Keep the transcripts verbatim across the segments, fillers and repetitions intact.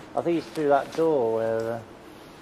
I think it's through that door where... Uh,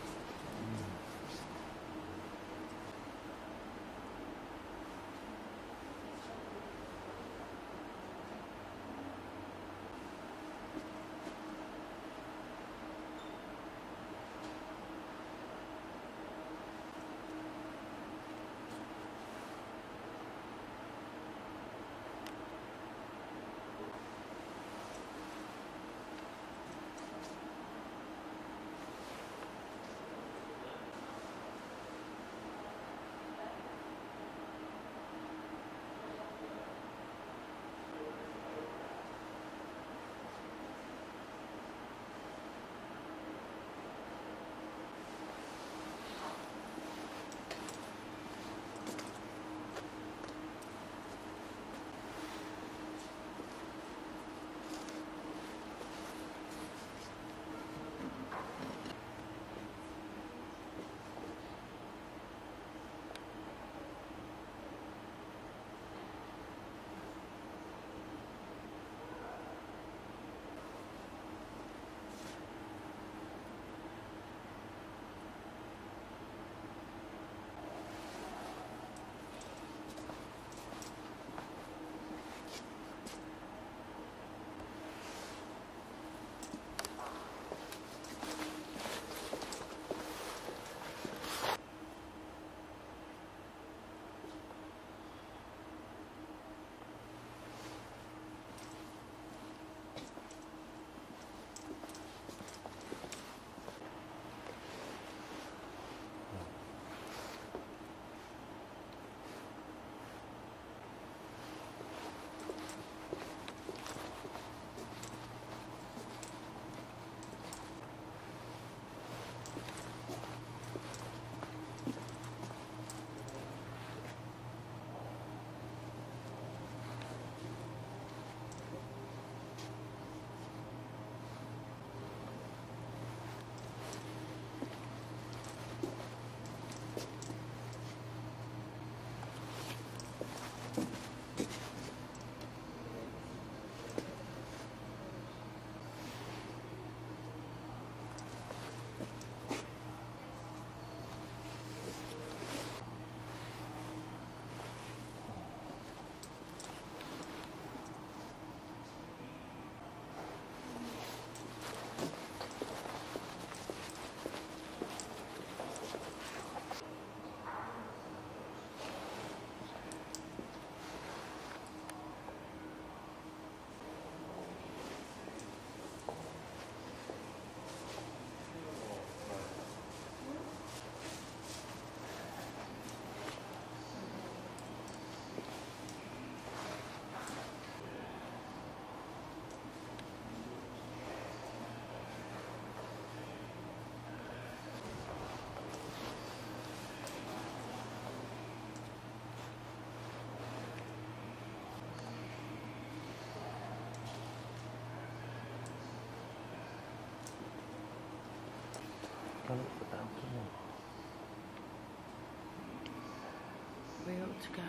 We ought to go.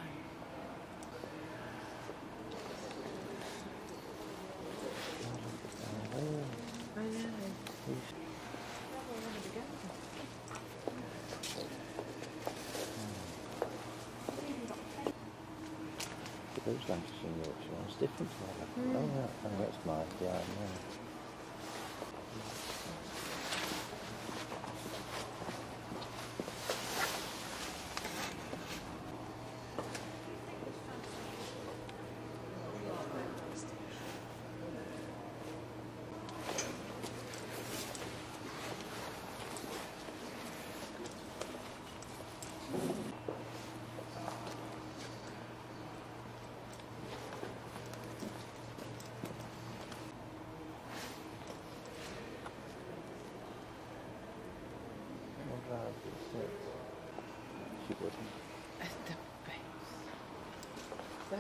I know. Those Lancashire and Yorkshire ones different to that. Mm. Oh, yeah. Oh, that's mine. Yeah, I know. She wouldn't. At the base. So,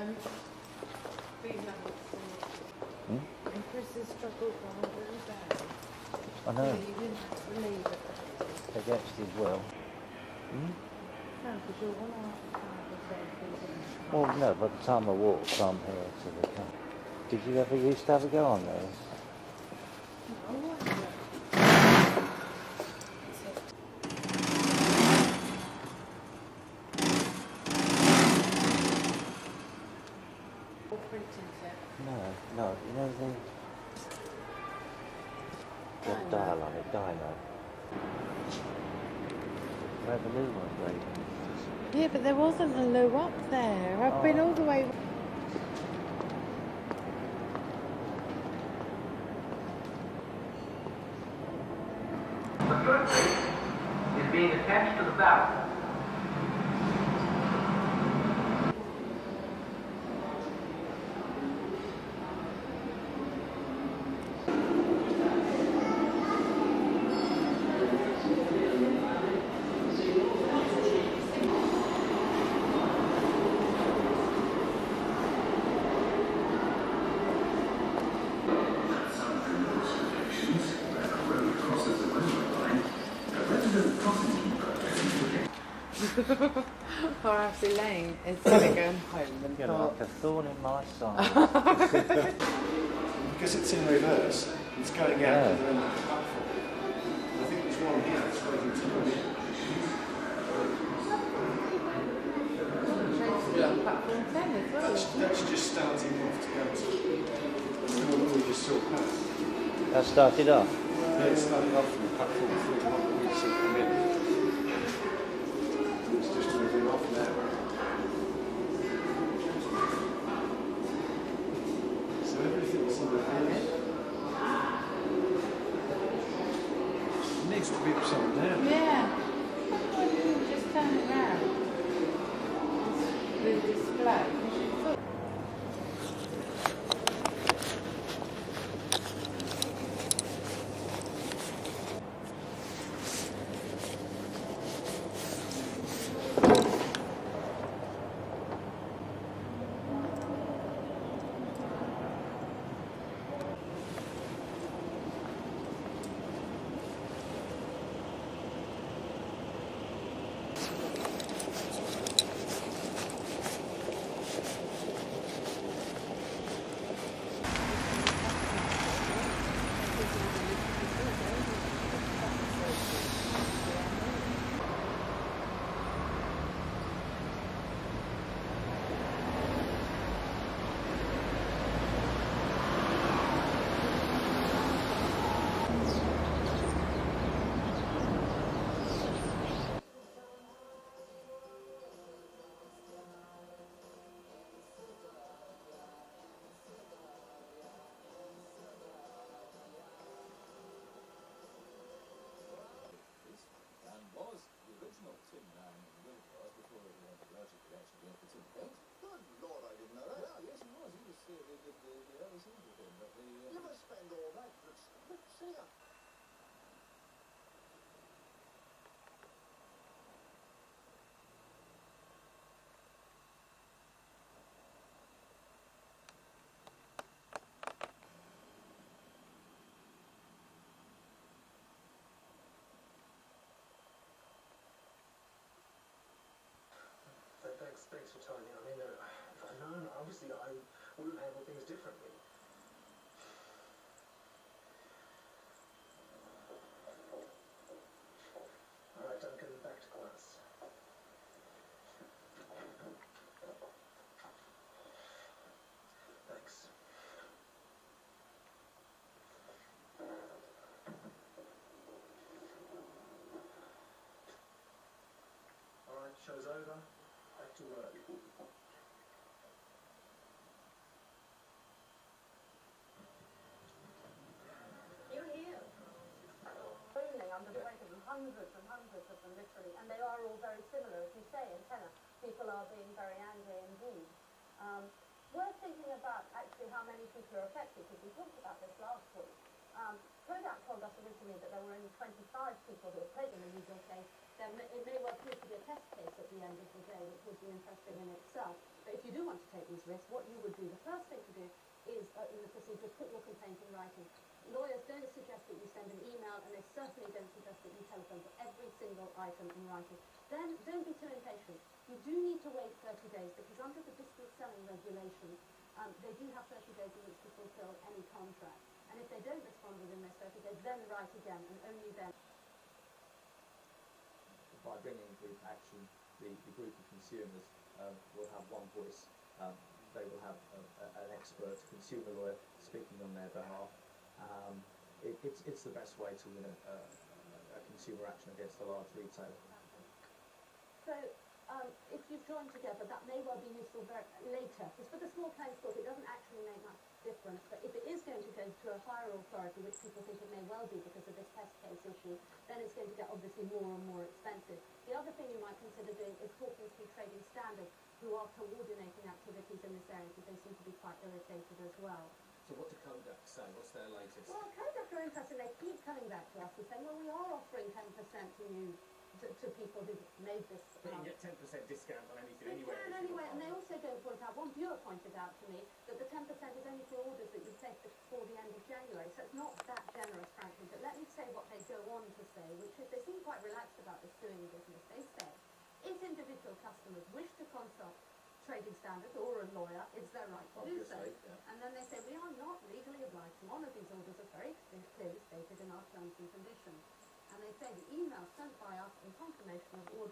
Hmm? and Chris has struggled on very bad. I know. So you didn't have to leave it. Against his will. Hmm? No, because you're one half the time Well, no, by the time I walk from here to the camp. Did you ever used to have a go on those? No, I like that. What Dino. dial on it? Dino. Where the loo was, Ray. Yeah, but there wasn't a loo up there. I've Oh. been all the way. The third plate is being attached to the barrel. Or Ashley Lane is going to go home and You're thought, like a thorn in my side. Because it's in reverse, it's going out Yeah. the other end of the platform. I think there's one here that's waiting to come in. on platform ten as well. That's, that's just starting off to go to the one that we just saw past. That started off. Yeah, it's starting off from platform three, the one that we just saw come in. It's just moving off now. So everything's in reverse. It needs to be upside down. Yeah. Why didn't you just turn it round? The display. And was the original Tin Man in Wilbur before everyone alerted could actually get the tin belt. Good Lord, I didn't know that. Well, yes, he was. He was uh, the, the, the, the early scenes with him. But the, uh, You must spend all that. Let's, let's see her. Thanks, thanks for telling me. I mean, uh, if I'd known, obviously I would have handled things differently. All right, Duncan, back to class. Thanks. All right, show's over. Back to work. You're here. Rolling under the weight of them, hundreds and hundreds of them literally, and they are all very similar, as you say, antenna. People are being very angry indeed. Um, worth thinking about actually how many people are affected, because we talked about this last week. Um, Kodak told us originally that there were only twenty-five people who had taken the legal case. Then it may well prove to be a test case at the end of the day, which would be interesting in itself. But if you do want to take these risks, what you would do, the first thing to do is, uh, in the procedure, put your complaint in writing. Lawyers don't suggest that you send an email, and they certainly don't suggest that you telephone for every single item in writing. Then don't be too impatient. You do need to wait thirty days, because under the distance selling regulations, um, they do have thirty days in which to fulfill any contract. And if they don't respond within those thirty days, then write again, and only then. by bringing group action, the, the group of consumers um, will have one voice. Um, they will have a, a, an expert consumer lawyer speaking on their behalf. Um, it, it's it's the best way to win a, a, a consumer action against a large retailer. So, um, if you've joined together, that may well be useful very later. Because for the small claims court, it doesn't actually make much difference. But if it is going to go to a higher authority, which people think it may well be because of this test case issue, then it's going to get obviously more and more expensive. The other thing you might consider doing is talking to Trading Standards, who are coordinating activities in this area, because they seem to be quite irritated as well. So what do Kodak say? What's their latest? Well, Kodak are interested. They keep coming back to us and saying, well, we are offering ten percent to you, to, to people who've made this. But Um, you get ten percent discount on anything you anyway. can anyway, and they also don't point out, one viewer pointed out to me, that the ten percent is only for orders that you place before the end of January, so it's not that generous, frankly. But let me say what they go on to say, which is they seem quite relaxed about this doing business. They say, if individual customers wish to consult Trading Standards or a lawyer, it's their right to do so. Obviously, yeah. And then they say, we are not legally obliged to honour these orders as very clearly stated in our terms and conditions. And they say the email sent by us in confirmation of order.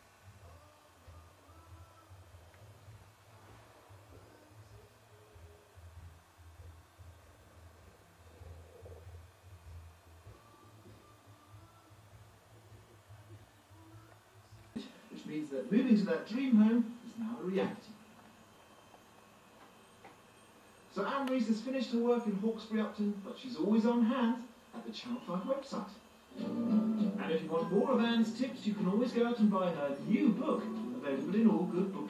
Which means that moving to that dream home is now a reality. So Anne-Louise has finished her work in Hawkesbury Upton, but she's always on hand at the Channel five website. And if you want more of Anne's tips, you can always go out and buy her new book, available in all good bookshops.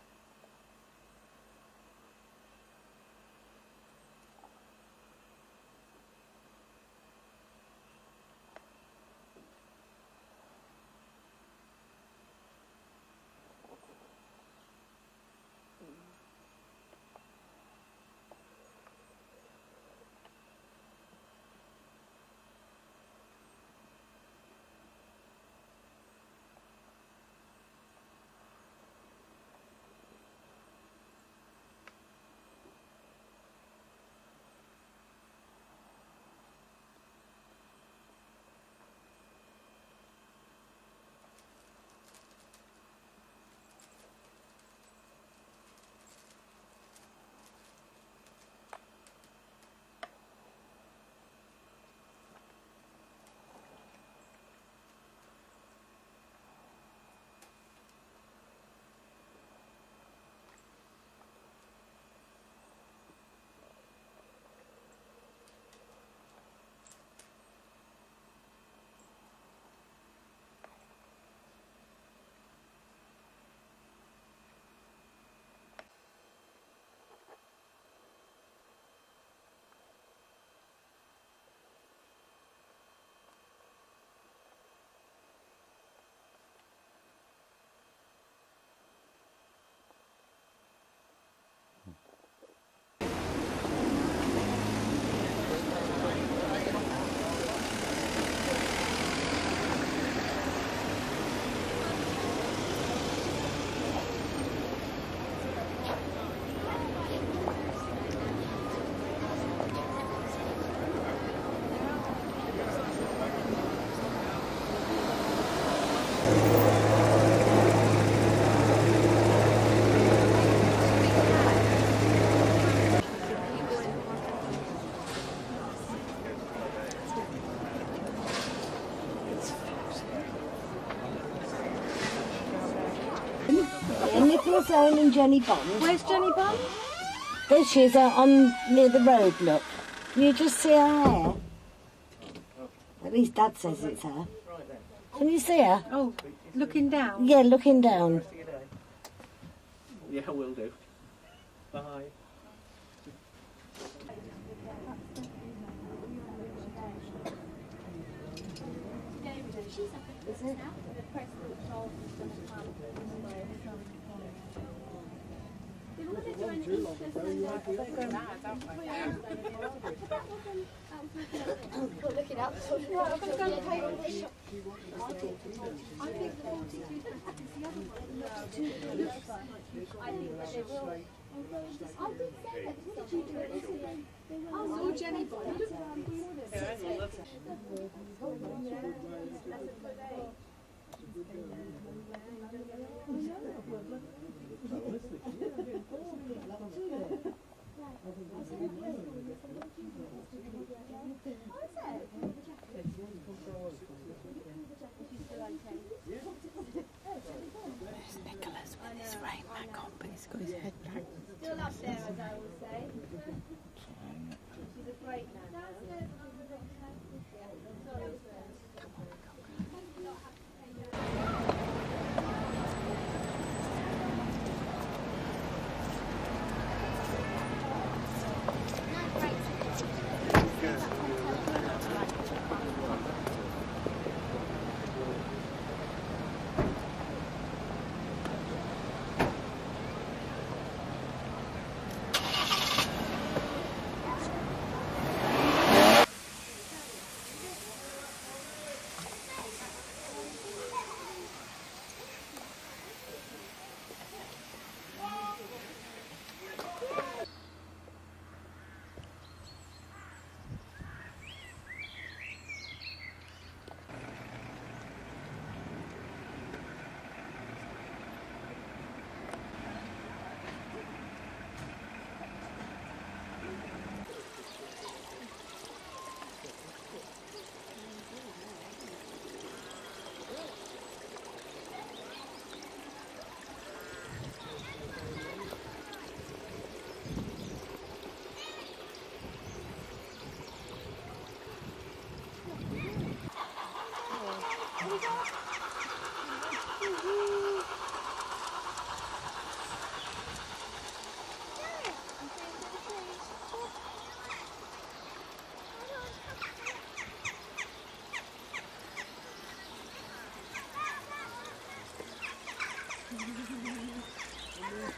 Nicholas Owen and Jenny Bond. Where's Jenny Bond? There she is, uh, on near the road, look. Can you just see her hair? At least Dad says it's her. Can you see her? Oh, looking down? Yeah, looking down. Yeah, will do. Bye. Is it? Look it up. Right, I'm going to go and pay all this. I think the forty-two is the other one. I think that they will. I did say that. What did you do? Oh, saw Jenny Bond. I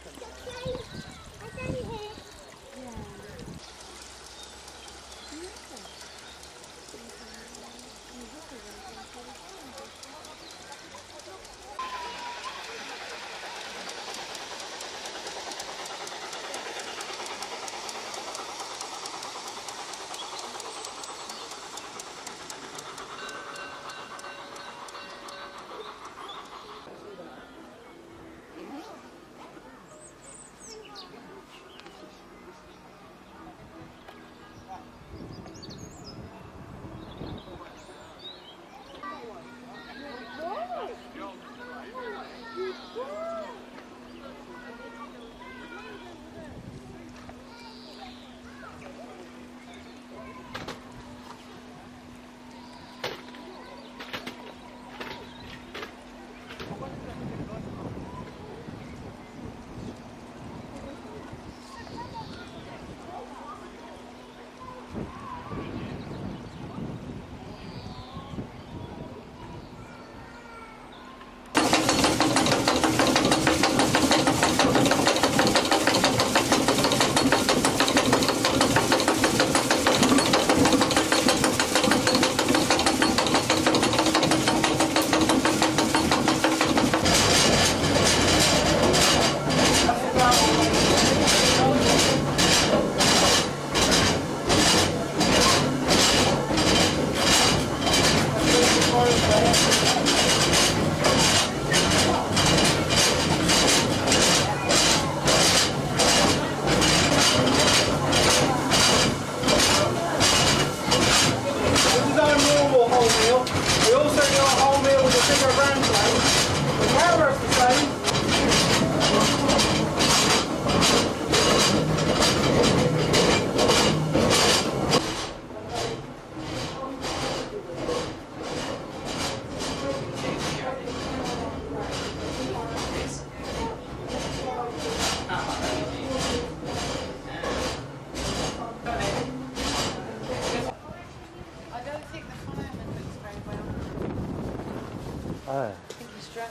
Oh. I think he's drunk.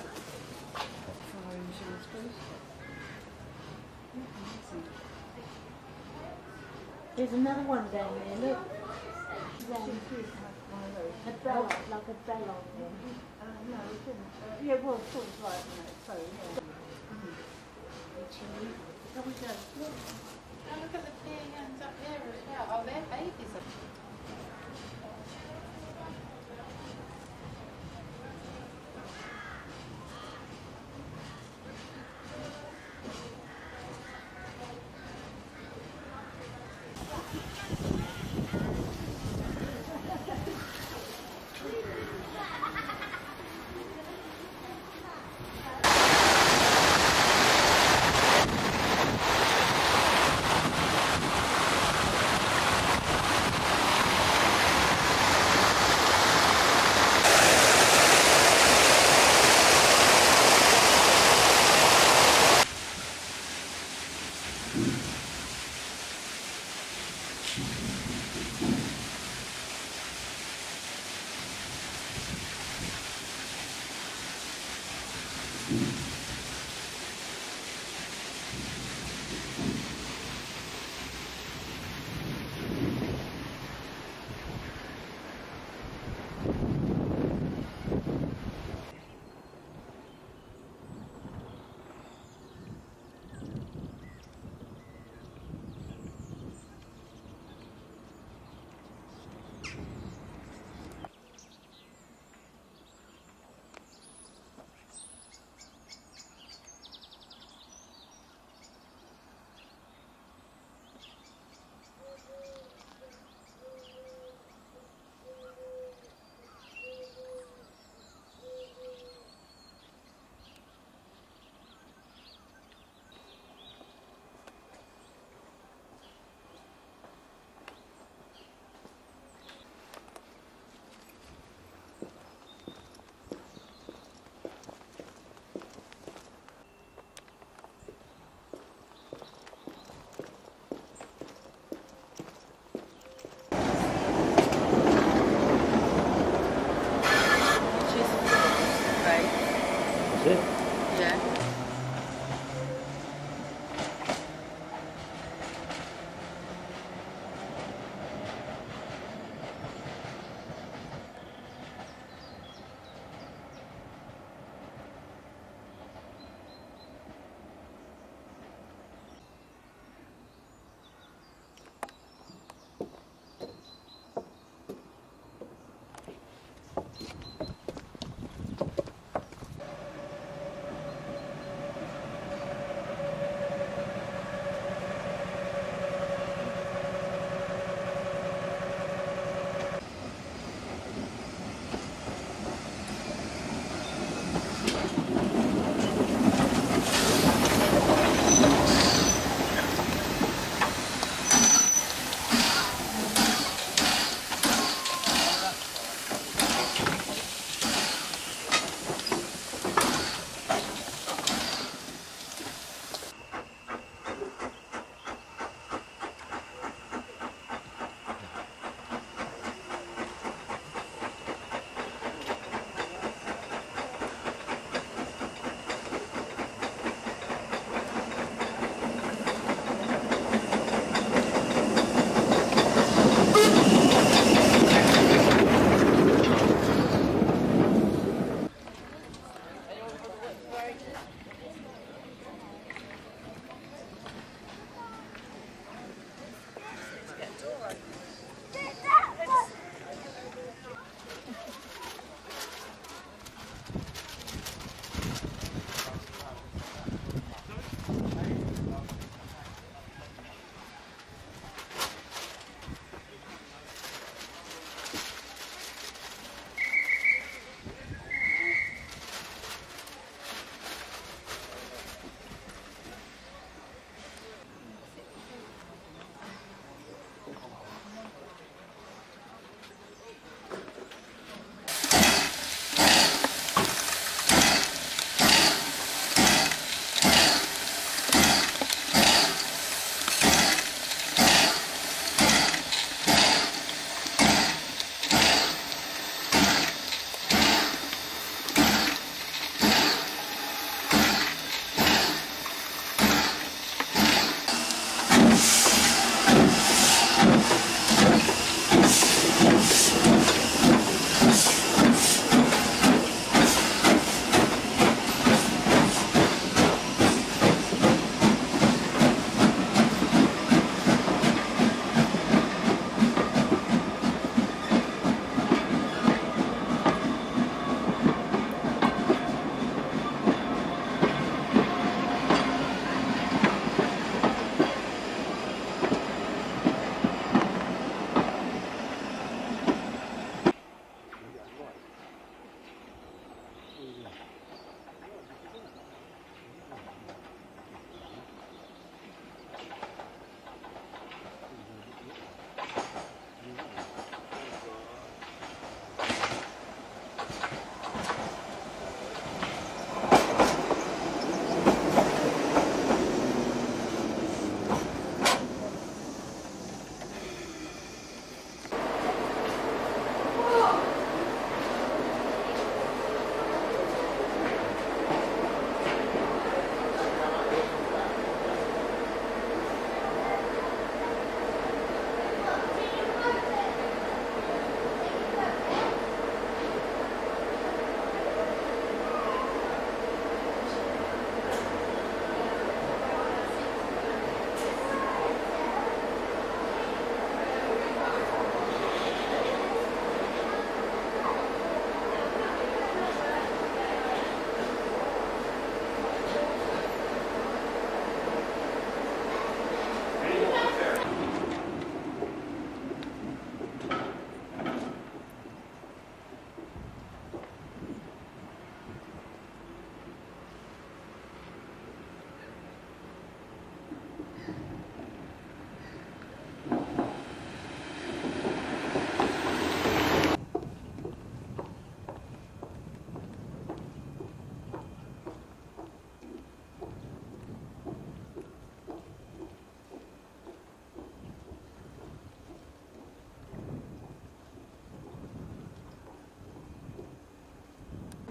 Fire insurance, please. There's another one down there, look. Yeah. A bell, like a bell on there. Uh, no, we didn't. Uh, yeah, well, sort of like, you know, so, yeah. Mm-hmm. How we go? Look. Oh, look at the peahens up there as well. Oh, they're babies.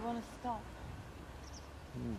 want to stop? Hmm.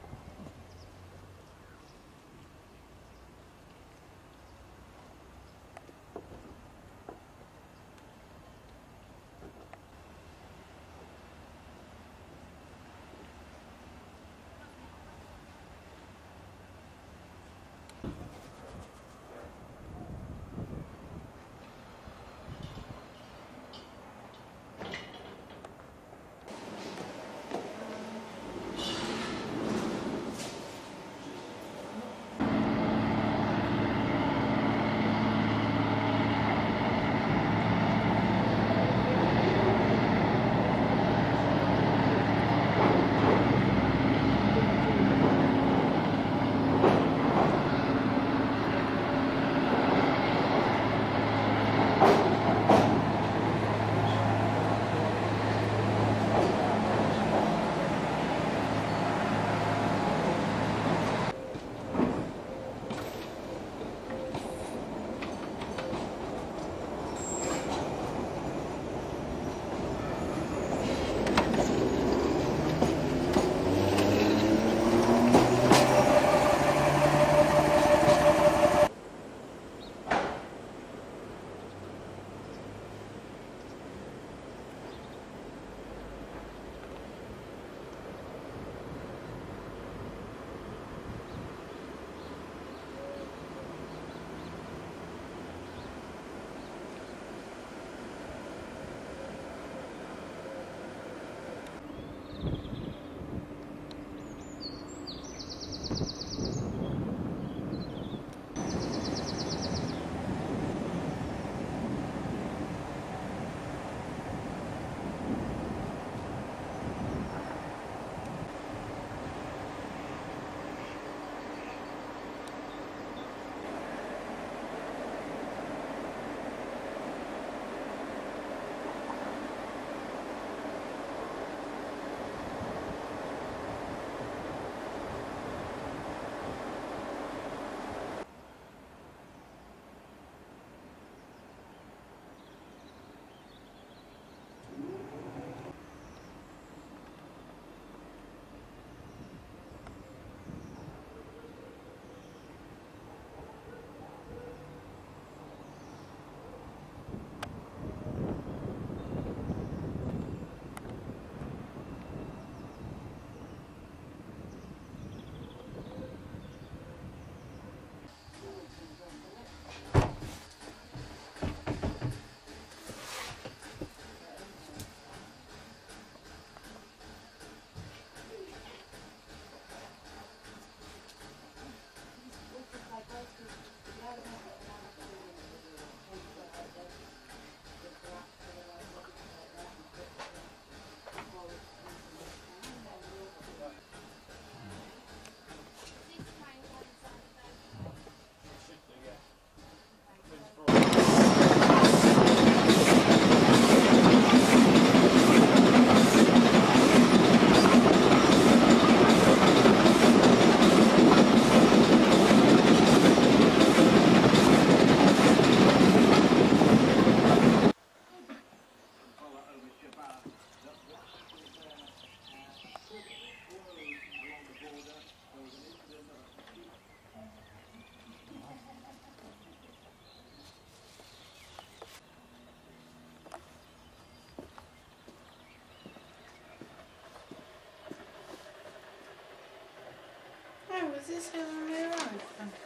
Was this here when we arrived?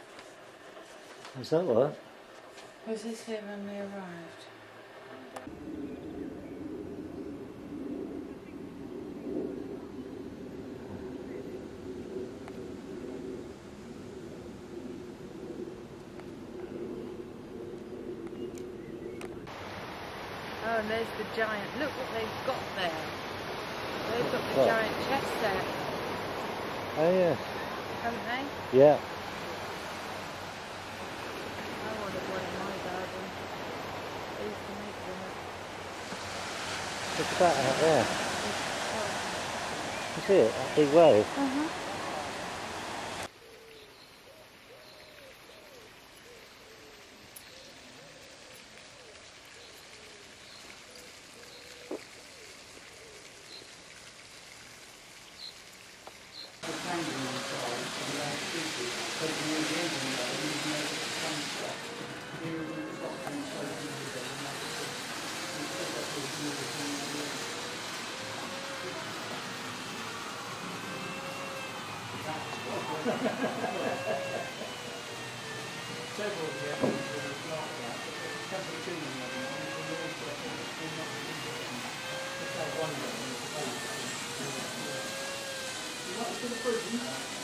Is that what? Was this here when we arrived? Oh, and there's the giant. Look what they've got there. They've got the What? giant chess set, Oh yeah. haven't they? Yeah. I wanted one in my garden. They used to make them. Look at that out there. You see it? That big wave? Uh-huh. Several of the episodes were like that, but the cappuccino and everyone was also still not interesting. Just had one of them. You like to the prison?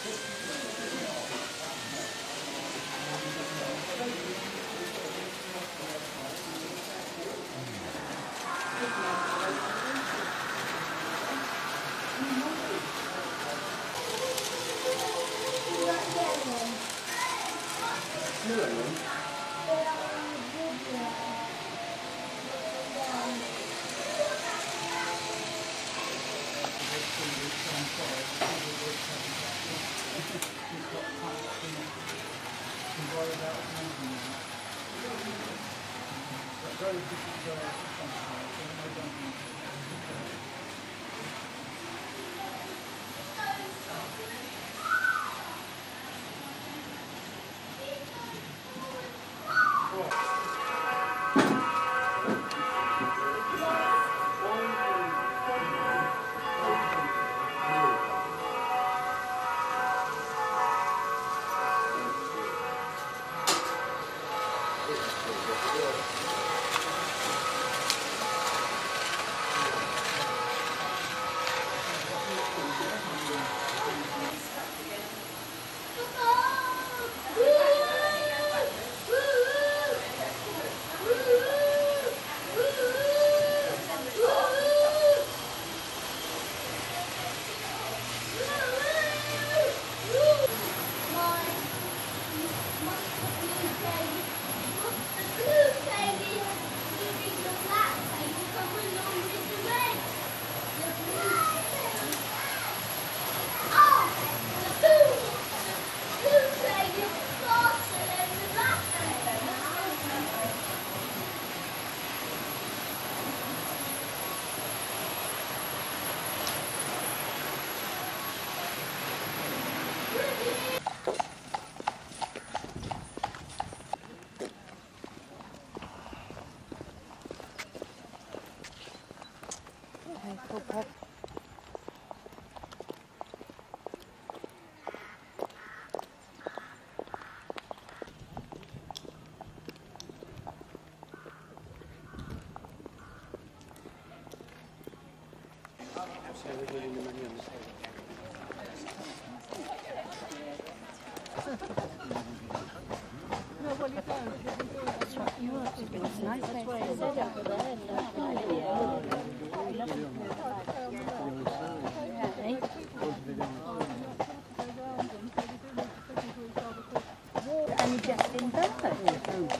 And just in Bedford.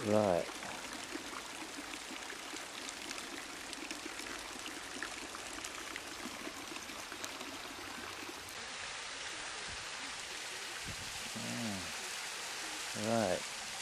Right. Ah, right.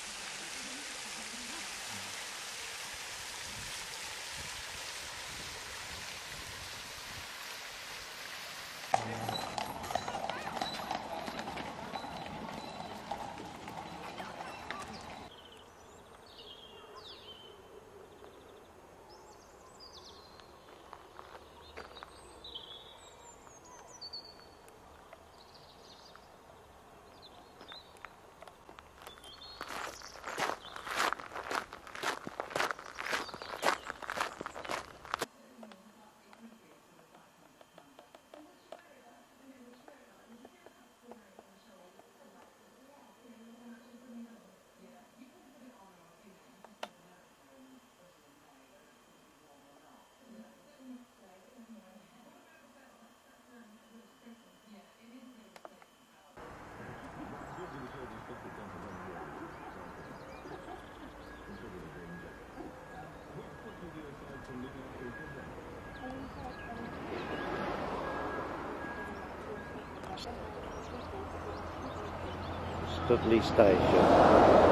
Studley Station.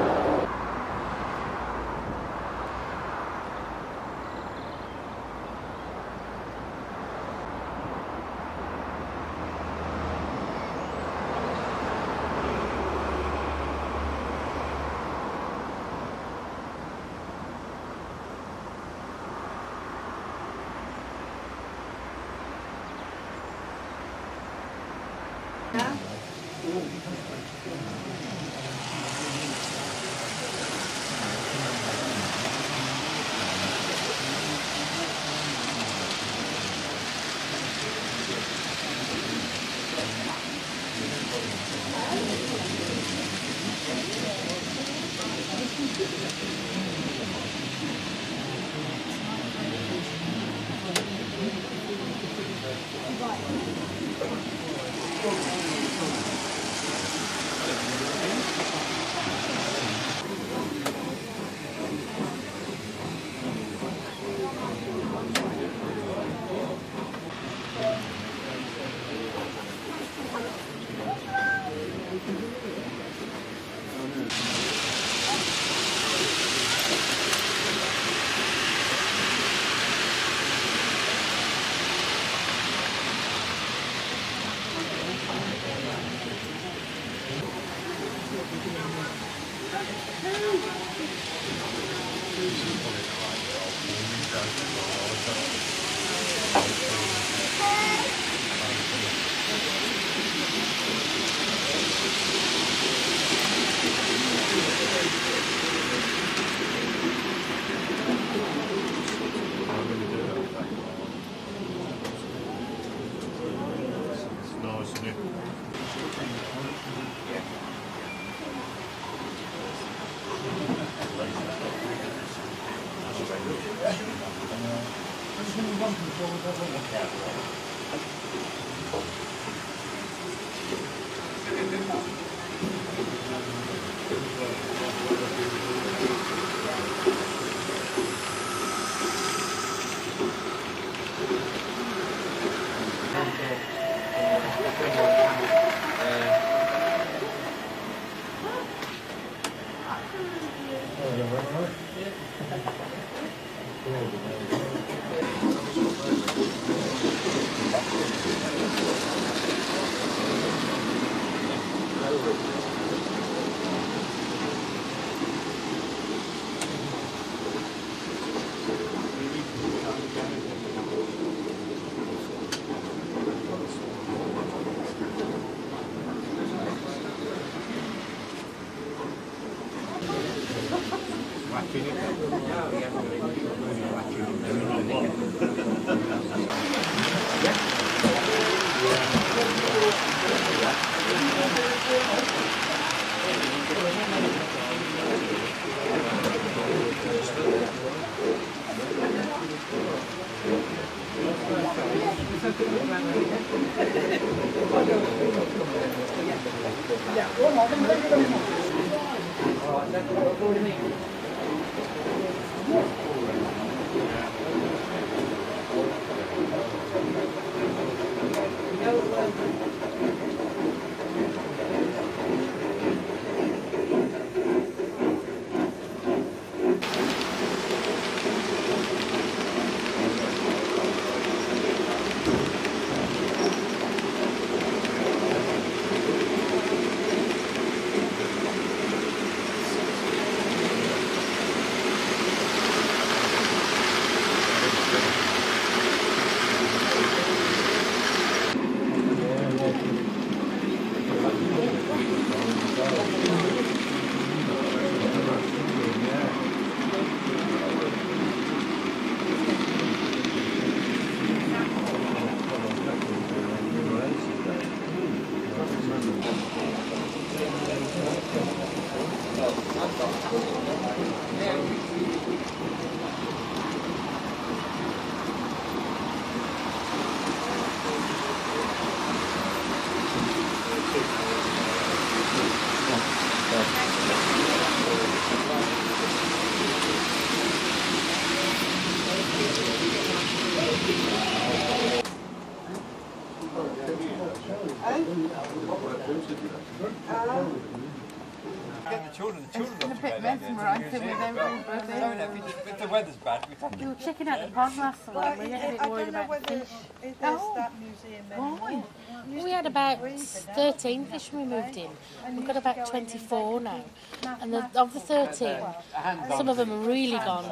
If the weather's bad, we have We were checking out the pond last night. We were a bit worried about the fish. Oh, Why? We had about thirteen fish when we moved in. We've got about twenty-four now. And the, of the thirteen, some of them are really gone.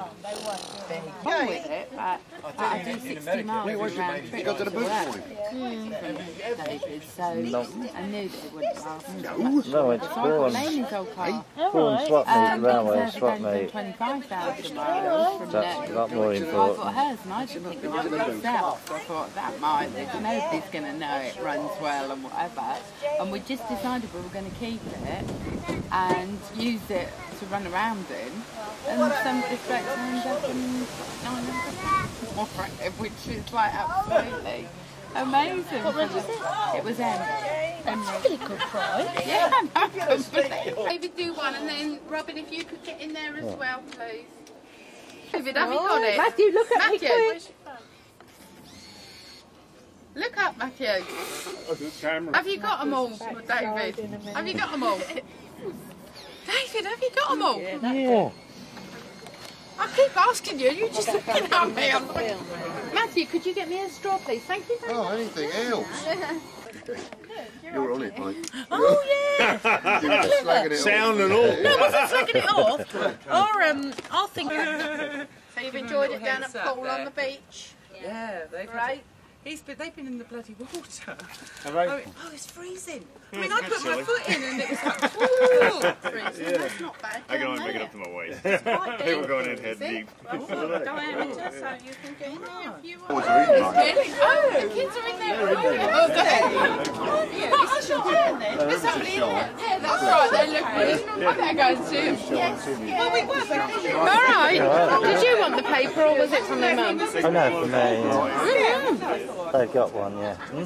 Go with it, but I do sixty miles around trip. You got to the boot for Mm. David, so I knew that it wouldn't last. No, it's Braun. Lane's old car. Braun swap meet, Um, railway it's swap only meet. twenty-five thousand miles from That's there. a lot more So I important. thought hers, and I didn't think it might be myself. So I thought that might, there's nobody's going to know it runs well and whatever. And we just decided we were going to keep it and use it to run around in. And some distracts ended up in nine hundred pounds, which is like absolutely amazing. What was it? It was M. That's a really good price. Yeah, I know. David, do one, and then Robin, if you could get in there as well, please. David, have you got it? Matthew, look at me, Matthew. quick. Look up, Matthew. Have you got them all, David? Have you got them all? David, have you got them all? Yeah. I keep asking you, you just looking at me. I'm like, Matthew, could you get me a straw, please? Thank you very Oh, much. anything else? You're on it, mate. Oh, yeah. You were just slagging it Sound off. and all. No, I wasn't slagging it off. Or, um, I'll think... So you've enjoyed it down at Poole on the beach? Yeah, they've Right? He's been, they've been in the bloody water. Have they? Oh, oh, it's freezing. I mean, I put my foot in and it was like, ooh, freezing. That's not bad. I can down only make it there. up to my waist. Quite They were deep. going in head Is it? deep. Well, go amateur, so you can get in there if you Oh, want. it's a reading light. Really? Oh, the kids are in there. Oh, okay. Oh, I shall turn then. There's somebody in there. Yeah, that's right. They look really. I better go and see them. Yes. Well, we were, but all right. Did you want the paper or was it from their mum? I know, for me, yeah. Yeah. They've got one, yeah. Hmm?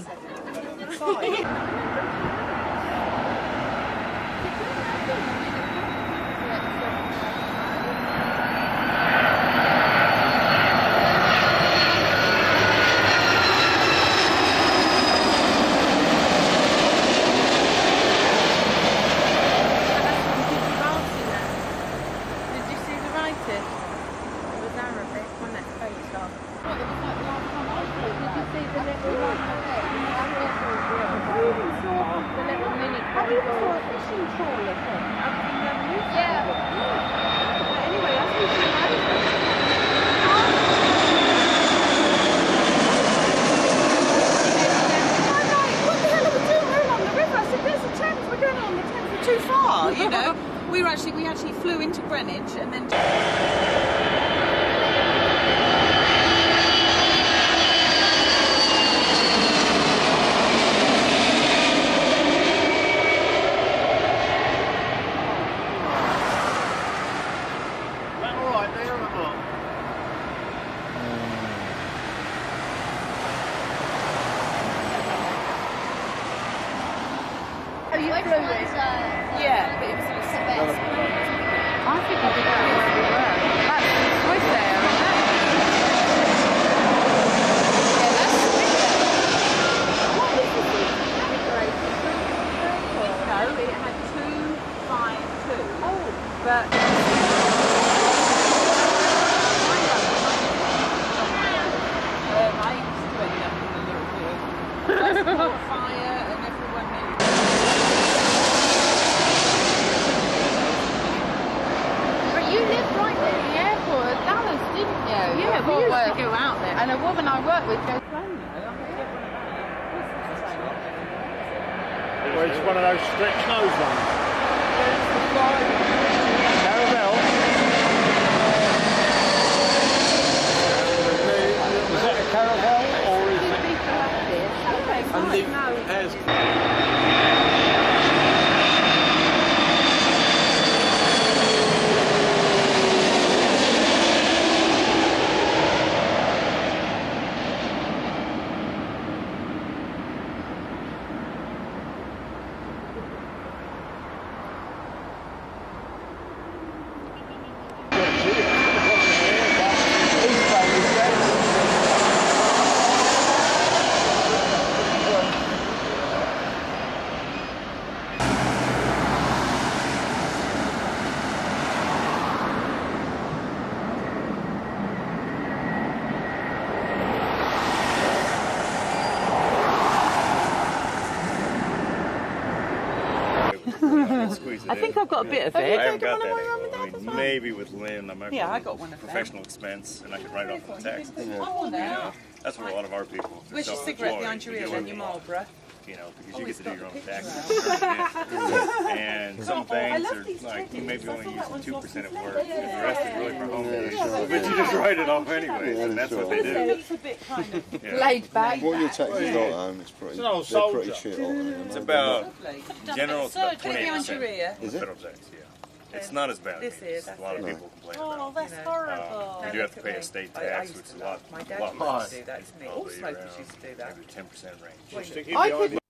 Did you see the writing? It was Arabic, wasn't it? Based on. Well, it was like the last time I saw it. Did you see the little like the little mini Have you saw a fishing trawler thing? Yeah. But anyway, that's what she had. too far, you know. We were actually, we actually flew into Greenwich and then... Have you flew this? Yeah, but it was a best. I think I did that where we were. but... Um, I used to end up in a little bit of first caught fire and everyone knew. But you lived right near the airport at Dallas, didn't you? Yeah, we used to go out there. And a woman I worked with goes, Well, it's one of those stretch nose ones. Caravelle. Is that a Caravelle or is it? And the airs. I think I've got a bit of it. I haven't got that angle. I mean, maybe with Lynn, I might Yeah, be I got one of them. professional expense, and I could write off the tax. Yeah. You know, that's what a lot of our people. Where's your cigarette behind your ear and your Marlboro? You know, because you get to do your own taxes. Yeah. And some banks are like, you maybe only using two percent at work, and the rest is really for home use. But you just write it off anyway, and that's what they do. It's a bit kind of Yeah. laid back. What your taxes are at home is pretty, they're pretty shit. It's about, general, it's about Put it twenty-eight behind your percent. ear. Is it? Federal tax, yeah. It's not as bad. This is, A lot of No. people complain Oh, about that's it. horrible. You do have to pay a state I- I tax, used which is to a lot, My a dad lot used less. to do that to me. All Probably smokers around used to do that. maybe ten percent range. I could